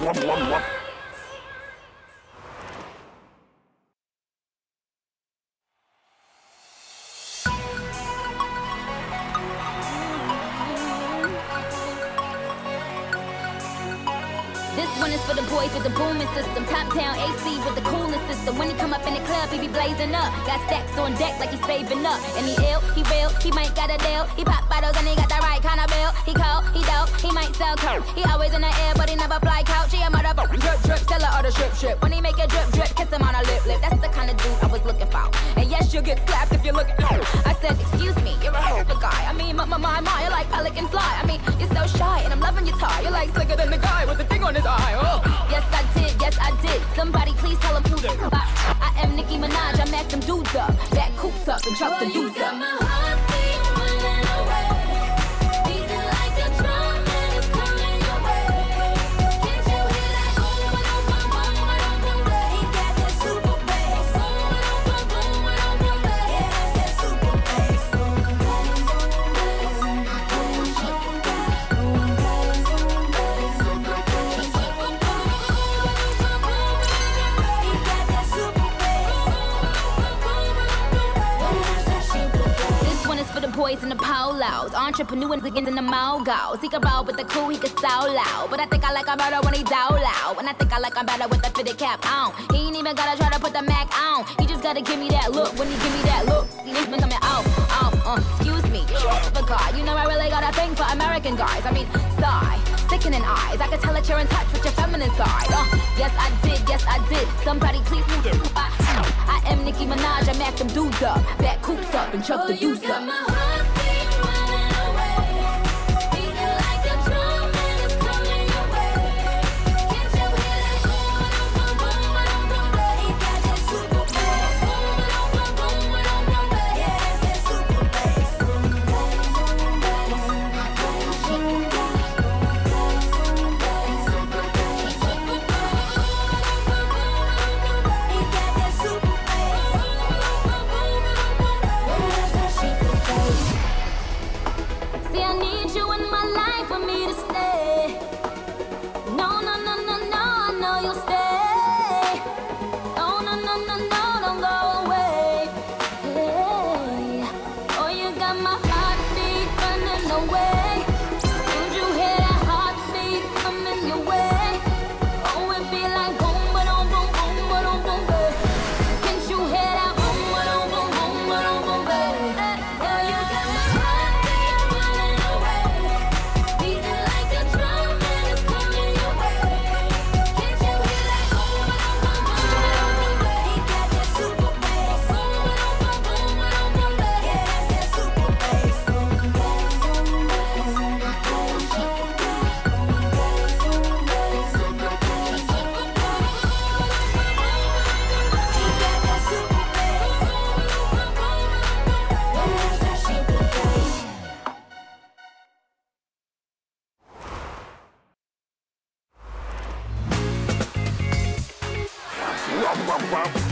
This one is for the boys with the booming system. Top down AC with the cooling system. When he come up in the club, he be blazing up. Got stacks on deck like he's saving up. And he ill, he real, he might got a deal. He pop bottles and he got the right kind of bill. He cold, he dope, he might sell coke. He always in the air, but he never fly couch. He a motherfucker drip drip, seller or the strip. When he make a drip drip, kiss him on a lip lip. That's the kind of dude I was looking for. And yes, you'll get slapped if you look at me. I said, excuse me, you're a hooper guy. I mean, my, you're like pelican fly. I mean, you're so shy and I'm loving your tie. You're like slicker than the guy with the thing on his eye. Oh. Yes, I did, yes, I did. Somebody please tell him who the I am Nicki Minaj, I mack them dudes up. Back coops up and chop the dudes up. My heartbeat running away. Beating like a drum and it's coming your way. Can't you hear that boom, boom, boom, boom, boom, boom? He got that super bass. Boom, boom, boom, boom, boom, boom. Yeah, that's that super bass. For the boys in the polos, entrepreneurs again in the mogos. He can roll with the cool, he can so loud. But I think I like him better when he down loud. And I think I like him better with the fitted cap on. He ain't even gotta try to put the Mac on. He just gotta give me that look. When he give me that look, he needs me coming out. Excuse me, short of a guy. You know I really got a thing for American guys. I mean, sigh, sickening eyes. I can tell that you're in touch with your feminine side. Yes I did, yes I did. Somebody please move it. I am Nicki Minaj, I mack them dudes up. Back coops up and chuck the dudes up. My heartbeat running away. Beating like a drum and it's coming your way. Can't you hear that boom, boom, boom, boom, boom, boom? He got that super bass. Boom, boom, boom, boom, boom, boom. Yeah, that's that super bass. See, I need you in my life for me to stay. No, no, no, no, no, I know you'll stay. No, no, no, no, no, don't go away. Hey. Oh, you got my heartbeat running away. Don't you hear that heartbeat coming your way? Oh, it be like boom, ba-dum, boom, boom, ba-dum, boom, babe. Can't you hear that boom, ba-dum, boom, boom, ba-dum, boom, babe? Oh, you got my heartbeat running away. Beating like a drum and it's coming your way. Can't you hear that boom, ba-dum, boom, boom, ba-dum, boom, babe? He got that super bass. Boom, ba-dum, boom, boom, ba-dum, boom, babe. Yeah, that's that super bass. Wow.